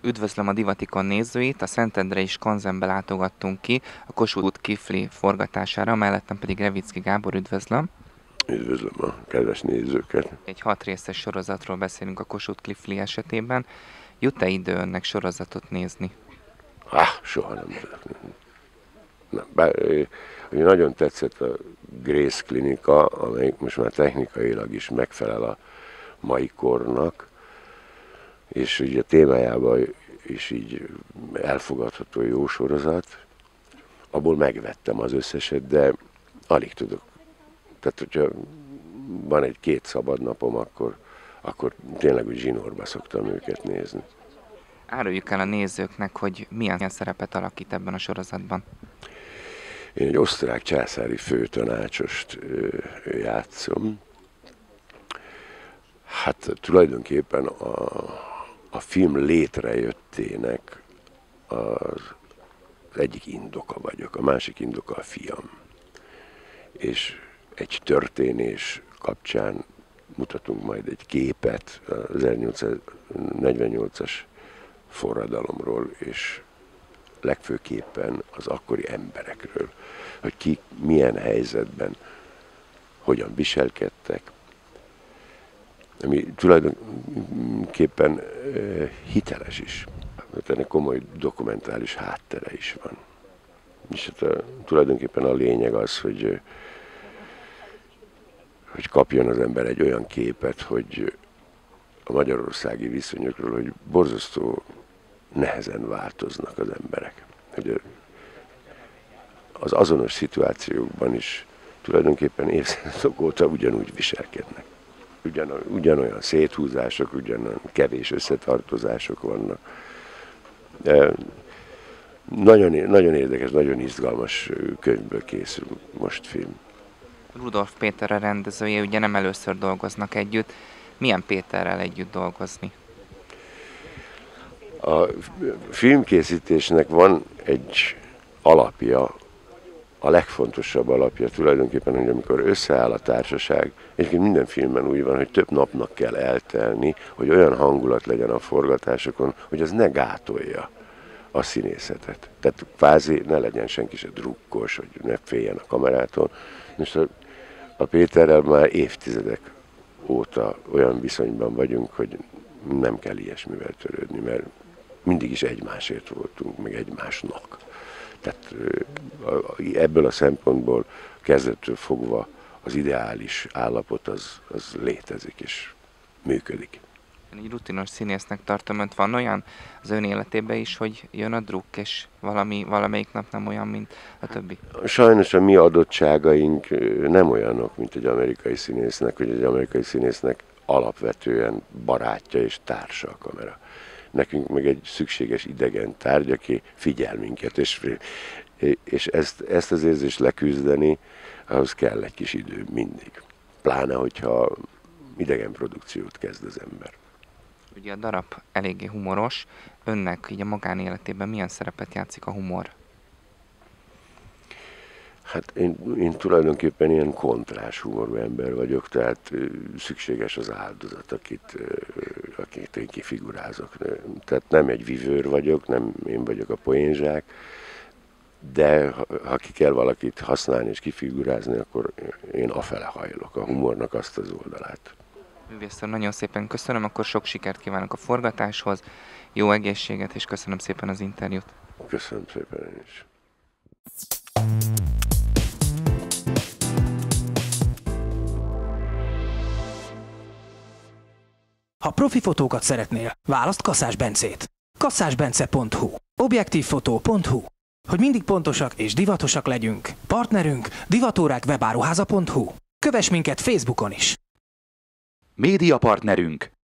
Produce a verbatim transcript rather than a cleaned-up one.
Üdvözlöm a Divatikon nézőit, a Szentendrei Skanzenbe látogattunk ki a Kossuth Kifli forgatására, mellettem pedig Revicki Gábor, üdvözlöm. Üdvözlöm a kedves nézőket. Egy hat részes sorozatról beszélünk a Kossuth Kifli esetében. Jut-e idő önnek sorozatot nézni? Ah, soha nem tudok. Nem, bár, nagyon tetszett a Grace Klinika, amelyik most már technikailag is megfelel a mai kornak, és ugye a témájában is így elfogadható jó sorozat. Abból megvettem az összeset, de alig tudok. Tehát, hogyha van egy-két szabad napom, akkor, akkor tényleg úgy zsinórba szoktam őket nézni. Áruljuk el a nézőknek, hogy milyen szerepet alakít ebben a sorozatban. Én egy osztrák császári főtanácsost játszom. Hát tulajdonképpen a, a film létrejöttének az egyik indoka vagyok, a másik indoka a fiam. És egy történés kapcsán mutatunk majd egy képet az ezernyolcszáznegyvennyolcas forradalomról, és legfőképpen az akkori emberekről, hogy ki milyen helyzetben, hogyan viselkedtek, ami tulajdonképpen uh, hiteles is, mert ennek komoly dokumentális háttere is van. És hát a, tulajdonképpen a lényeg az, hogy, hogy kapjon az ember egy olyan képet, hogy a magyarországi viszonyokról, hogy borzasztó nehezen változnak az emberek. Hogy az azonos szituációkban is tulajdonképpen évszázadok óta ugyanúgy viselkednek. Ugyan, ugyanolyan széthúzások, ugyanolyan kevés összetartozások vannak. De nagyon, nagyon érdekes, nagyon izgalmas könyvből készül most film. Rudolf Péter a rendezője, ugye nem először dolgoznak együtt. Milyen Péterrel együtt dolgozni? A filmkészítésnek van egy alapja, a legfontosabb alapja tulajdonképpen, hogy amikor összeáll a társaság, egyébként minden filmben úgy van, hogy több napnak kell eltelni, hogy olyan hangulat legyen a forgatásokon, hogy az ne gátolja a színészetet. Tehát kvázi ne legyen senki se drukkos, hogy ne féljen a kamerától. Most a, a Péterrel már évtizedek óta olyan viszonyban vagyunk, hogy nem kell ilyesmivel törődni, mert mindig is egymásért voltunk, meg egymásnak. Tehát ebből a szempontból kezdettől fogva az ideális állapot az, az létezik és működik. Egy rutinos színésznek tartom önt. Van olyan az ön életében is, hogy jön a drukk, és valami, valamelyik nap nem olyan, mint a többi? Sajnos a mi adottságaink nem olyanok, mint egy amerikai színésznek, hogy egy amerikai színésznek alapvetően barátja és társa a kamera. Nekünk meg egy szükséges idegen tárgy, aki figyel minket, és, és ezt, ezt az érzést leküzdeni, ahhoz kell egy kis idő mindig. Pláne, hogyha idegen produkciót kezd az ember. Ugye a darab eléggé humoros. Önnek így a magánéletében milyen szerepet játszik a humor? Hát én, én tulajdonképpen ilyen kontrás humorú ember vagyok, tehát szükséges az áldozat, akit, akit én kifigurázok. Tehát nem egy vivőr vagyok, nem én vagyok a poénzsák, de ha, ha ki kell valakit használni és kifigurázni, akkor én afele hajlok, a humornak azt az oldalát. Művész úr, nagyon szépen köszönöm, akkor sok sikert kívánok a forgatáshoz, jó egészséget, és köszönöm szépen az interjút. Köszönöm szépen én is. Ha profi fotókat szeretnél, választ Kaszás Bencét. kaszásbence pont hu, objektívfotó pont hu. Hogy mindig pontosak és divatosak legyünk, partnerünk divatórák webáruháza pont hu. Kövess minket Facebookon is! Média partnerünk